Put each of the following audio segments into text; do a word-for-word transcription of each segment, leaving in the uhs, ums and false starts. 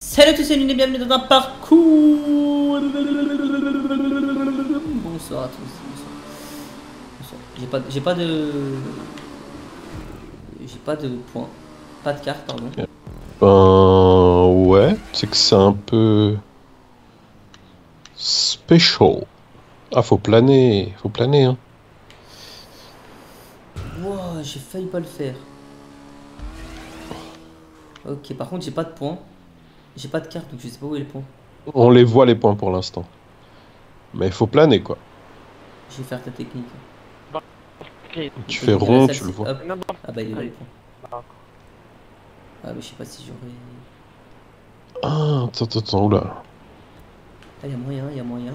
Salut à tous, c'est Lune et bienvenue dans un parcours. Bonsoir à tous. Bonsoir. Bonsoir. J'ai pas, j'ai pas de, j'ai pas de points, pas de carte, pardon. Ben ouais, c'est que c'est un peu special. Ah, faut planer, faut planer, hein. Wow, j'ai failli pas le faire. Ok, par contre j'ai pas de points, j'ai pas de carte, donc je sais pas où est le point. On les voit les points pour l'instant. Mais il faut planer, quoi. Je vais faire ta technique. Ok. Tu La fais technique de la rond, salle, tu le c'est vois. hop. Non, non. Ah bah il est là le Allez. point. D'accord. Ah mais je sais pas si j'aurais. Ah, attends, attends, attends, oula. Ah y'a moyen, y'a moyen.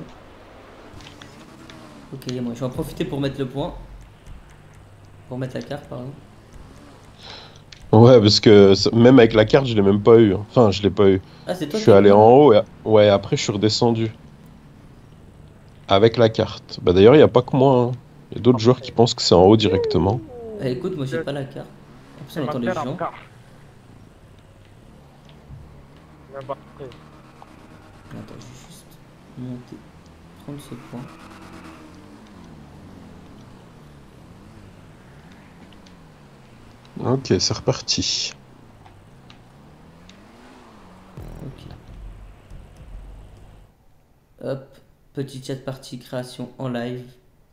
Ok, y'a moyen. Je vais en profiter pour mettre le point. Pour mettre la carte, pardon. Ouais, parce que ça- même avec la carte, je l'ai même pas eu, hein. Enfin, je l'ai pas eu. Ah c'est Je toi suis qui as le allé point en là. haut et ouais, après je suis redescendu. Avec la carte. Bah d'ailleurs, il n'y a pas que moi, hein. Il y a d'autres joueurs qui pensent que c'est en haut directement. Ah, écoute, moi j'ai Je- pas la carte. En plus je on entend les m'appelle gens. encore. Mais bon, après, Attends, je vais juste monter, prendre ce point. Ok, c'est reparti. Ok. Hop, petit chat partie création en live.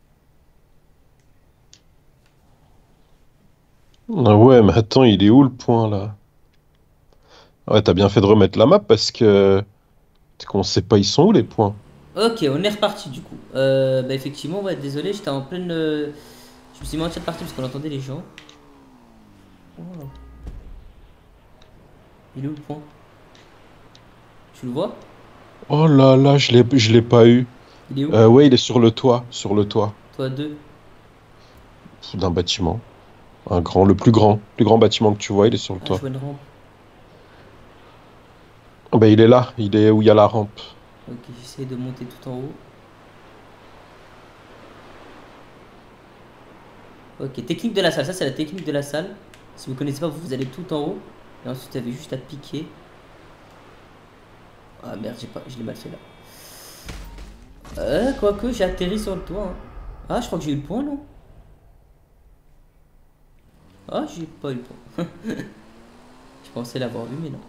Ah ouais, mais attends, il est où le point là? Ouais, t'as bien fait de remettre la map parce que c'est qu'on sait pas ils sont où les points. Ok, on est reparti du coup. Euh, bah effectivement, ouais, désolé, j'étais en pleine. euh, Je me suis mis en chat partie parce qu'on entendait les gens. Oh. Il est où le point? Tu le vois? Oh là là, je l'ai, je l'ai pas eu. Il est où? Euh, ouais, il est sur le toit, sur le toit Toi deux. d'un bâtiment. Un grand, le plus grand, plus grand bâtiment que tu vois, il est sur le Ah, je toit. vois une rampe. Ah bah il est là, il est où il y a la rampe. Ok, j'essaie de monter tout en haut. Ok, technique de la salle. Ça, c'est la technique de la salle. Si vous connaissez pas, vous allez tout en haut. Et ensuite, vous avez juste à piquer. Ah merde, j'ai pas, je l'ai mal fait là. Euh, quoique, j'ai atterri sur le toit. Hein. Ah, je crois que j'ai eu le point, non? Ah, j'ai pas eu le point. Je pensais l'avoir vu, mais non.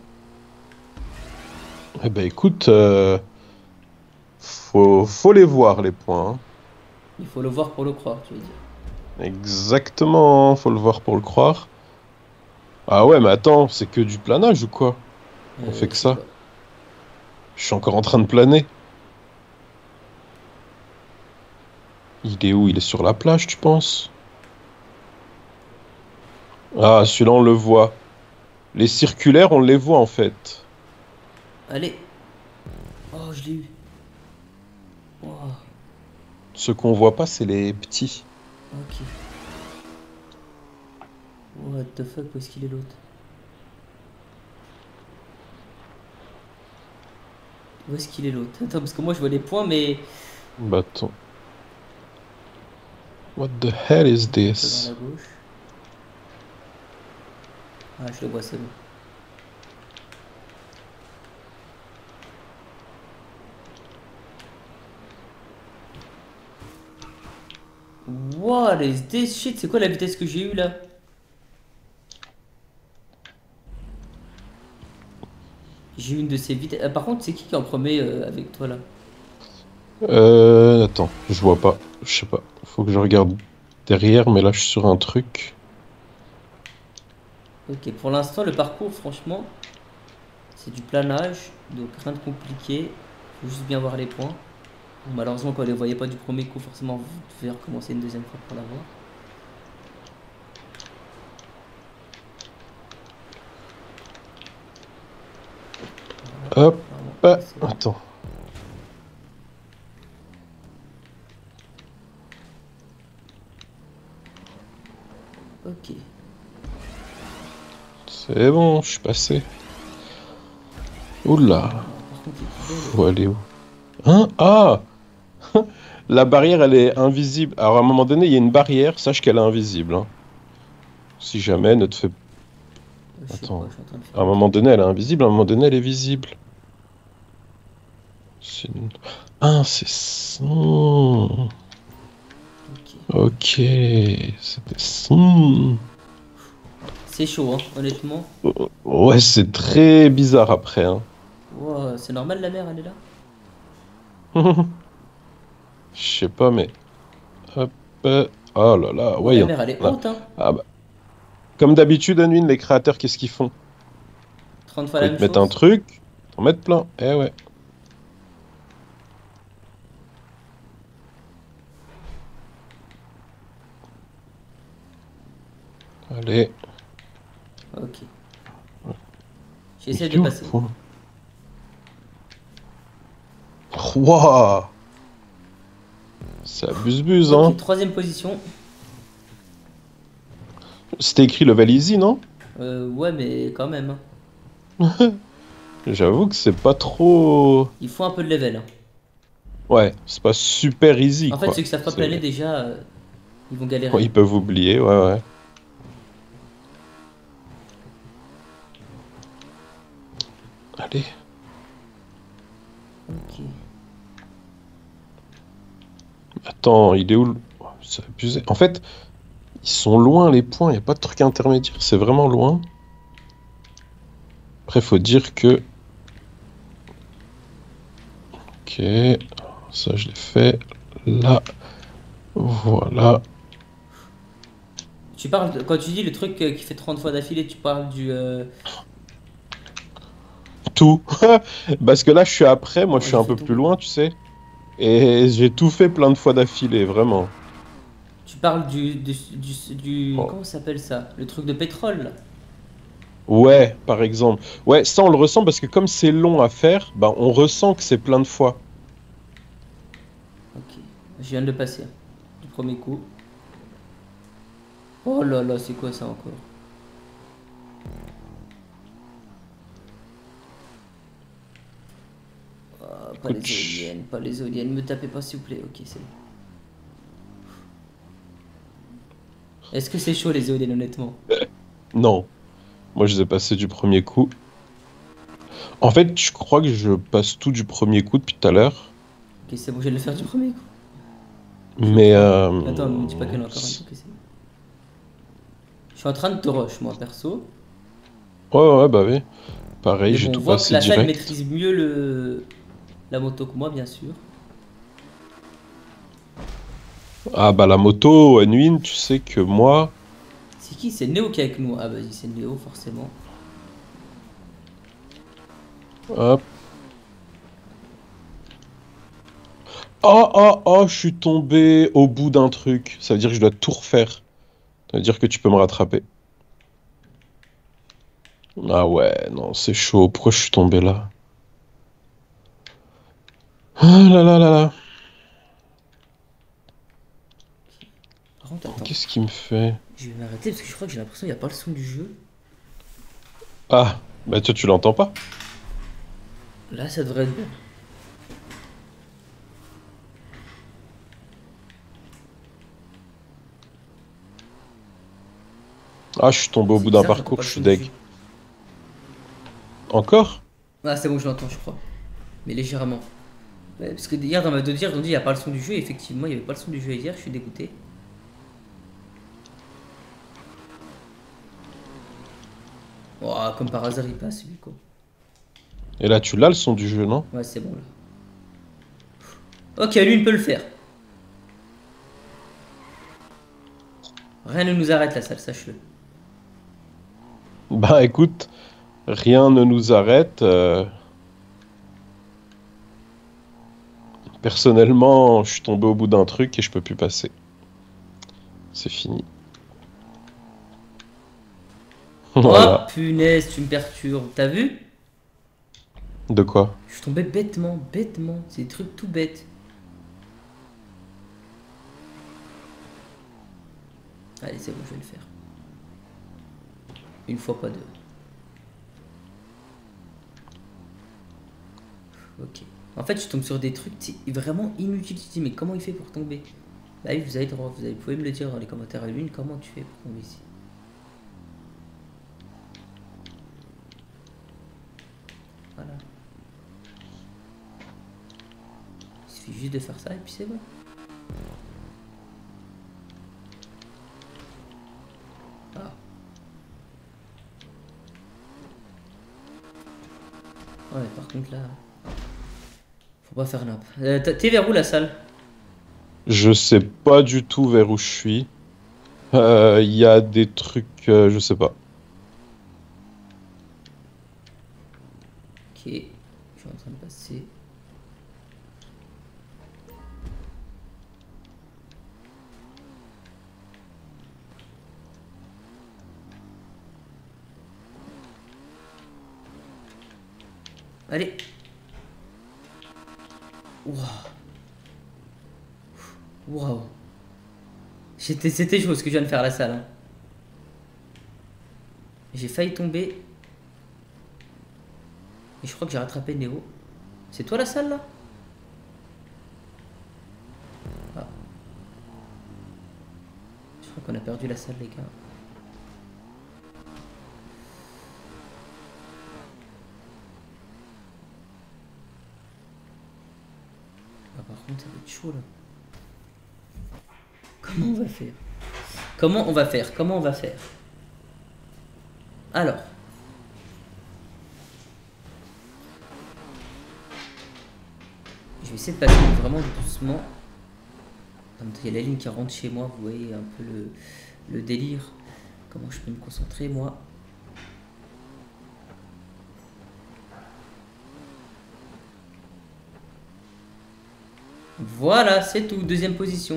Eh ben écoute, euh, faut, faut les voir les points, hein. Il faut le voir pour le croire, tu veux dire. Exactement, faut le voir pour le croire. Ah ouais, mais attends, c'est que du planage ou quoi? On Euh, fait je que sais ça. pas. Je suis encore en train de planer. Il est où? Il est sur la plage, tu penses? Ah, celui-là, on le voit. Les circulaires, on les voit en fait. Allez. Oh, je l'ai eu. Oh, Ceux qu'on voit pas, c'est les petits. ok. What the fuck, où est-ce qu'il est l'autre? Où est-ce qu'il est l'autre? Attends, parce que moi je vois les points, mais. Bah attends. What the hell is Ok, toi dans la this? gauche. Ah, je le vois, c'est bon. What is this shit? C'est quoi la vitesse que j'ai eu là? J'ai eu une de ces vitesses. Ah, par contre, c'est qui qui est en premier euh, avec toi là? Euh, attends, je vois pas. Je sais pas. Faut que je regarde derrière, mais là, je suis sur un truc. Ok, pour l'instant, le parcours, franchement, c'est du planage, donc rien de compliqué. Faut juste bien voir les points. Bon, malheureusement, quand vous les voyez pas du premier coup, forcément, vous devez recommencer une deuxième fois pour l'avoir. Hop. Apparemment, Ah, c'est bon. attends. Ok. C'est bon, je suis passé. Oula. Alors, par contre, les poubelles. Faut aller où? Hein? Ah! La barrière, elle est invisible. Alors, à un moment donné, il y a une barrière. Sache qu'elle est invisible, hein. Si jamais, ne te fais... euh, je sais pas, Attends. je suis en train de À faire un un moment truc. donné, elle est invisible. À un moment donné, elle est visible. C'est une- Ah, c'est ça. Ok, Ok. c'était ça. C'est chaud, hein, honnêtement. Ouais, c'est très bizarre après, hein. Wow, c'est normal la mer, elle est là? Je sais pas, mais... Hop. euh, Oh là là, Oh, ouais, il la y en mer, elle est a... haute, hein. Ah bah, comme d'habitude, Anouine, les créateurs, qu'est-ce qu'ils font? trente fois Quand la ils même te mettent un chose. truc, t'en mettent plein. Eh ouais. Allez. Ok. Il J'essaie est de où le passer. point? Wouah! Ça abuse-buse, Ok, hein? troisième position. C'était écrit level easy, non? Euh, ouais, mais quand même, hein. J'avoue que c'est pas trop... Il faut un peu de level, hein. Ouais, c'est pas super easy, En fait, quoi. ceux qui savent pas planer, C'est... déjà, euh, ils vont galérer. Ouais, ils peuvent oublier, ouais, ouais. Allez. Ok. Attends, il est où le... Oh, c'est abusé. En fait, ils sont loin, les points. Il a pas de truc intermédiaire. C'est vraiment loin. Après, faut dire que... Ok. Ça, je l'ai fait. Là. Voilà. Tu parles, de- quand tu dis le truc euh, qui fait trente fois d'affilée, tu parles du... euh, Tout. Parce que là, je suis après. Moi, je Oh, suis j'ai un fait peu plus tomber. loin, tu sais. Et j'ai tout fait plein de fois d'affilée, vraiment. Tu parles du... du, du, du- Oh. comment ça s'appelle ça? Le truc de pétrole, là. Ouais, par exemple. Ouais, ça, on le ressent parce que comme c'est long à faire, bah, on ressent que c'est plein de fois. Ok. Je viens de le passer, hein, du premier coup. Oh là là, c'est quoi ça encore? Ah, pas Écoute, les chut. éoliennes, pas les éoliennes. Me tapez pas, s'il vous plaît. Ok, c'est bon. Est-ce que c'est chaud, les éoliennes, honnêtement? Non. Moi, je les ai passés du premier coup. En fait, je crois que je passe tout du premier coup depuis tout à l'heure. Ok, c'est bon, je vais le faire du premier coup. Je Mais... crois. Euh... Attends, ne me dis pas qu'il y en a encore un. Ok, c'est bon. Je suis en train de te rush, moi, perso. Ouais, ouais, bah oui. Pareil, Mais j'ai bon, on tout voit que passé la salle direct. maîtrise mieux le... la moto que moi, bien sûr. Ah bah la moto, Anouine, tu sais que moi... C'est qui? C'est Néo qui est avec nous. Ah, vas-y, c'est Néo, forcément. Hop. Oh, oh, oh, je suis tombé au bout d'un truc. Ça veut dire que je dois tout refaire. Ça veut dire que tu peux me rattraper. Ah ouais, non, c'est chaud. Pourquoi je suis tombé là? Ah là là là là. Par contre, attends. Qu'est-ce qui me fait? Je vais m'arrêter parce que je crois que j'ai l'impression qu'il n'y a pas le son du jeu. Ah, bah toi tu l'entends pas? Là, ça devrait être bon. Ah, je suis tombé au C'est bout d'un bizarre, j'entends parcours, pas je le suis son du jeu. deg. Encore? Ah, c'est bon, je l'entends, je crois. Mais légèrement. Ouais, parce que hier, dans ma deux dire, on dit il n'y a pas le son du jeu. Et effectivement, il n'y avait pas le son du jeu hier. Je suis dégoûté. Oh, comme par hasard, il passe, lui, quoi. Et là, tu l'as le son du jeu, non? Ouais, c'est bon, là. Ok, lui, il peut le faire. Rien ne nous arrête, la salle, sache-le. Bah écoute, rien ne nous arrête. euh, Personnellement, je suis tombé au bout d'un truc et je peux plus passer. C'est fini. Oh, Voilà. punaise, tu me perturbes. T'as vu? De quoi? Je suis tombé bêtement, bêtement. C'est des trucs tout bêtes. Allez, c'est bon, je vais le faire. Une fois, pas deux. Ok. En fait, je tombe sur des trucs vraiment inutiles. Tu te dis, mais comment il fait pour tomber? Bah oui, vous avez le droit. Vous, avez, vous pouvez me le dire dans les commentaires à l'une. Comment tu fais pour tomber ici? Voilà. suffit juste de faire ça et puis c'est bon. Ah. Ouais, par contre là, faut pas faire nappe. Euh, T'es vers où la salle? Je sais pas du tout vers où je suis. Euh, Il y a des trucs, euh, je sais pas. Ok, je suis en train de passer. Allez. Waouh. Waouh. C'était c'était chaud ce que je viens de faire à la salle. Hein. J'ai failli tomber. Et je crois que j'ai rattrapé Néo. C'est toi la salle là? Ah. Je crois qu'on a perdu la salle les gars. Ah, par contre ça va être chaud là. Comment on va faire? Comment on va faire? Comment on va faire? Alors. Je vais essayer de passer vraiment doucement. Il y a la ligne qui rentre chez moi, vous voyez un peu le, le délire. Comment je peux me concentrer moi? Voilà, c'est tout. Deuxième position.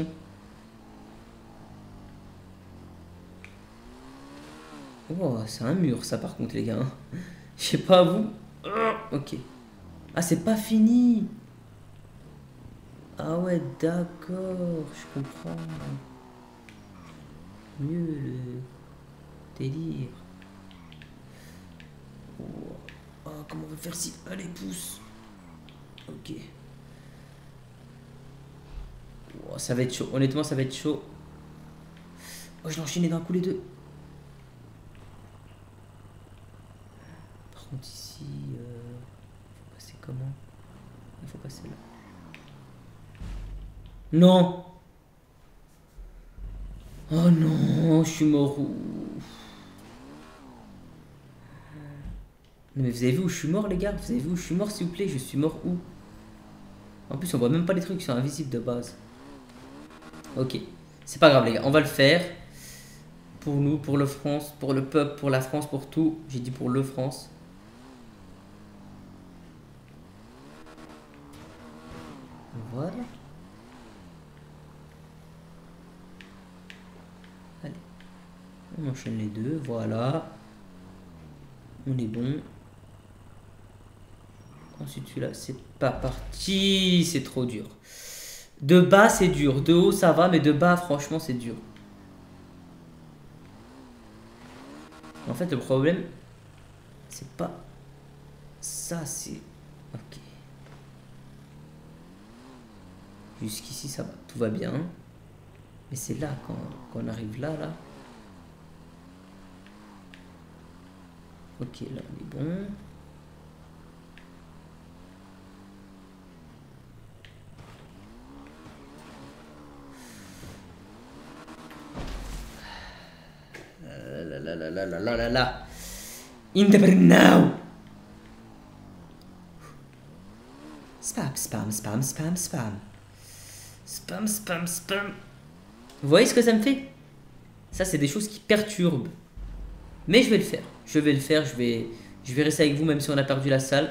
Oh, c'est un mur ça par contre les gars. Je sais pas vous. Ok. Ah, c'est pas fini. Ah ouais, d'accord. Je comprends. Mieux le délire. Oh, oh, comment on va faire si... Allez, pousse. Ok. Oh, ça va être chaud. Honnêtement, ça va être chaud. Oh, je l'ai enchaîné d'un coup les deux. Par contre, ici... Euh... Faut passer comment? Il faut passer là. Non! Oh non, je suis mort où? Mais vous avez vu où je suis mort les gars? Vous avez vu où je suis mort s'il vous plaît? Je suis mort où? En plus on voit même pas les trucs, ils sont invisibles de base. Ok, c'est pas grave les gars, on va le faire. Pour nous, pour le France, pour le peuple, pour la France, pour tout. J'ai dit pour le France. Voilà. Allez. On enchaîne les deux, voilà. On est bon. Ensuite celui-là, c'est pas parti. C'est trop dur. De bas c'est dur, de haut ça va, mais de bas franchement c'est dur. En fait le problème, c'est pas ça, c'est... Ok. Jusqu'ici ça va, tout va bien. Mais c'est là, quand, quand on arrive là, là. Ok, là on est bon. La la la la la la la la. In the now. Spam, spam, spam, spam, spam. Spam, spam, spam. Vous voyez ce que ça me fait? Ça, c'est des choses qui perturbent. Mais je vais le faire. Je vais le faire. Je vais, je vais rester avec vous même si on a perdu la salle.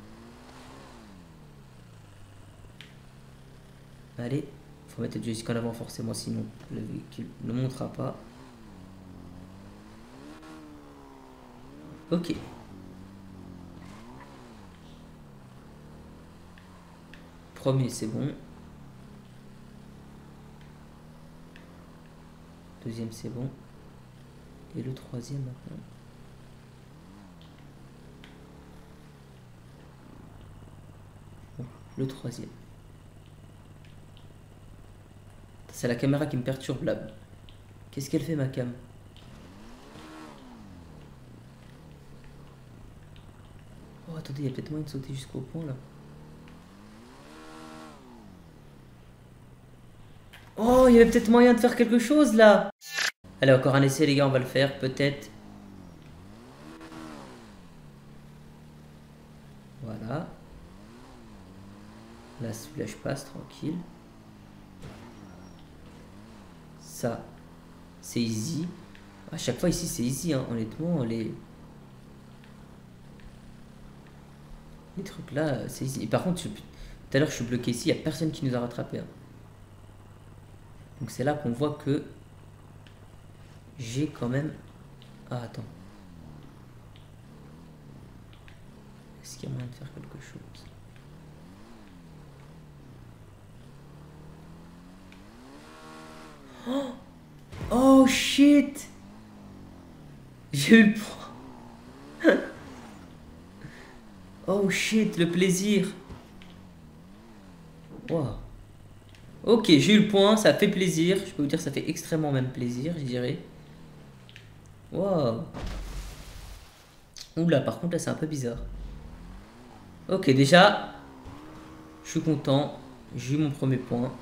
Allez. Faut mettre le joystick en avant forcément, sinon le véhicule ne montera pas. Ok. Premier, c'est bon. Deuxième, c'est bon. Et le troisième maintenant. Bon, le troisième. C'est la caméra qui me perturbe là. Qu'est-ce qu'elle fait ma cam? Oh attendez, il y a peut-être moyen de sauter jusqu'au pont là. il y avait peut-être moyen de faire quelque chose là. Allez, encore un essai les gars, on va le faire peut-être. Voilà. Là, celui-là, je passe tranquille. Ça, c'est easy. À chaque fois ici, c'est easy, hein. Honnêtement, les... les trucs là, c'est easy. Et par contre, je... tout à l'heure, je suis bloqué ici, il n'y a personne qui nous a rattrapé. Hein. Donc c'est là qu'on voit que j'ai quand même... Ah, attends. Est-ce qu'il y a moyen de faire quelque chose? Oh, oh shit! J'ai eu le point. Oh shit, le plaisir. Wow. Ok, j'ai eu le point, ça fait plaisir. Je peux vous dire, ça fait extrêmement même plaisir, je dirais. Wow. Oula, par contre, là, c'est un peu bizarre. Ok, déjà, je suis content. J'ai eu mon premier point.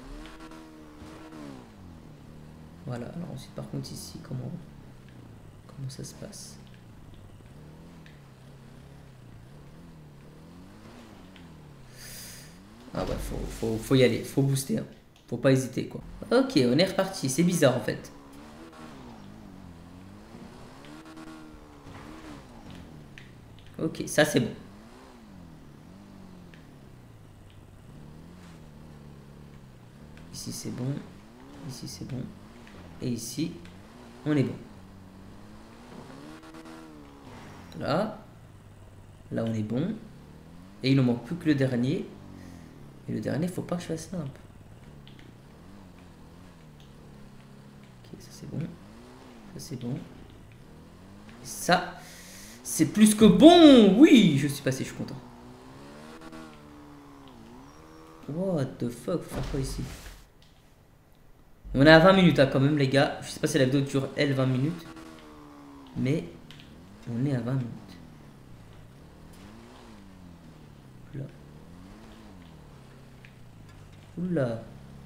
Voilà, alors ensuite, par contre, ici, comment, comment ça se passe? Ah ouais, faut, faut, faut y aller, faut booster. Hein. Faut pas hésiter, quoi. Ok, on est reparti. C'est bizarre, en fait. Ok, ça, c'est bon. Ici, c'est bon. Ici, c'est bon. Et ici, on est bon. Là. Là, on est bon. Et il ne manque plus que le dernier. Et le dernier, faut pas que je fasse simple. Ok, ça c'est bon. Ça c'est bon. Et ça, c'est plus que bon. Oui, je suis passé, je suis content. What the fuck, faut faire quoi ici? On est à vingt minutes hein, quand même les gars. Je sais pas si la vidéo dure elle vingt minutes. Mais on est à vingt minutes. Là. Oula.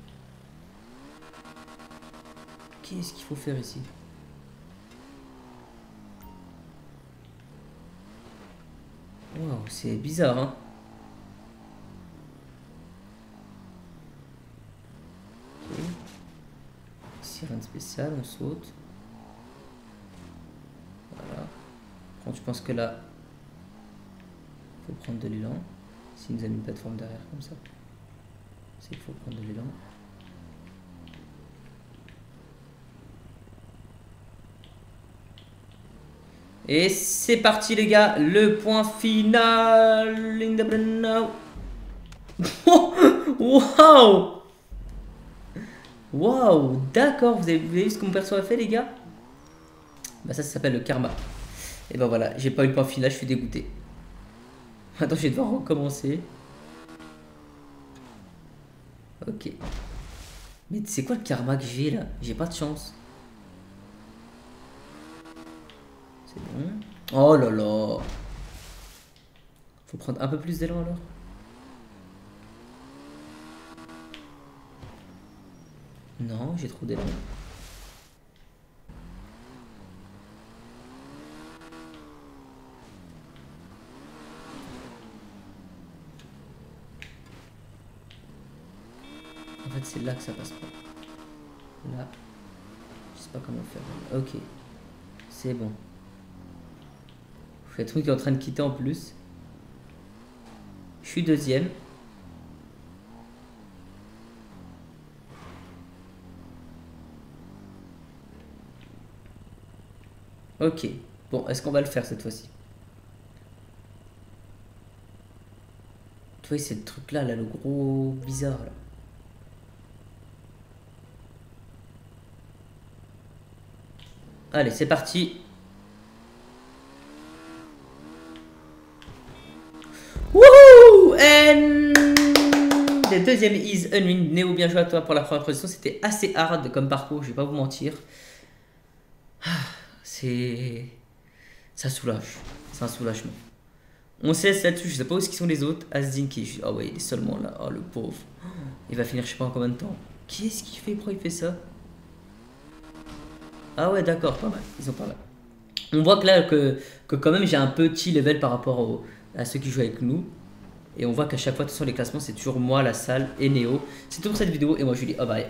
Qu'est-ce qu'il faut faire ici? Waouh, c'est bizarre hein. Ok. Ici rien de spécial, on saute. Voilà. Quand je pense que là, il faut prendre de l'élan. S'il nous a mis une plateforme derrière comme ça. C'est qu'il faut prendre de l'élan. Et c'est parti les gars, le point final. In the now. Waouh. Waouh, d'accord, vous avez, vous avez vu ce que mon perso a fait les gars? Bah ça, ça s'appelle le karma. Et bah voilà, j'ai pas eu le point final, je suis dégoûté. Attends, je vais devoir recommencer. Ok. Mais c'est quoi le karma que j'ai là? J'ai pas de chance. C'est bon. Oh là là. Faut prendre un peu plus d'élan alors. Non, j'ai trop d'élan. En fait, c'est là que ça passe pas. Là. Je sais pas comment faire. Ok. C'est bon. Le truc est en train de quitter en plus. Je suis deuxième. Ok. Bon, est-ce qu'on va le faire cette fois-ci? Tu vois, c'est le truc là, là, le gros bizarre là. Allez, c'est parti. Wouhou! And le deuxième is unwin. Néo, bien joué à toi pour la première position. C'était assez hard comme parcours, je vais pas vous mentir. C'est... Ça soulage. C'est un soulagement. On se laisse là-dessus. Je sais pas où sont les autres. Asdin qui... Ah ouais, il est seulement là. Oh, le pauvre. Il va finir je sais pas en combien de temps. Qu'est-ce qu'il fait? Pourquoi il fait ça? Ah ouais, d'accord, pas mal. Ils ont pas mal. On voit que là, que, que quand même j'ai un petit level par rapport au- à ceux qui jouent avec nous. Et on voit qu'à chaque fois, de toute façon, les classements, c'est toujours moi, la salle et Néo. C'est tout pour cette vidéo. Et moi, je vous dis, oh bye.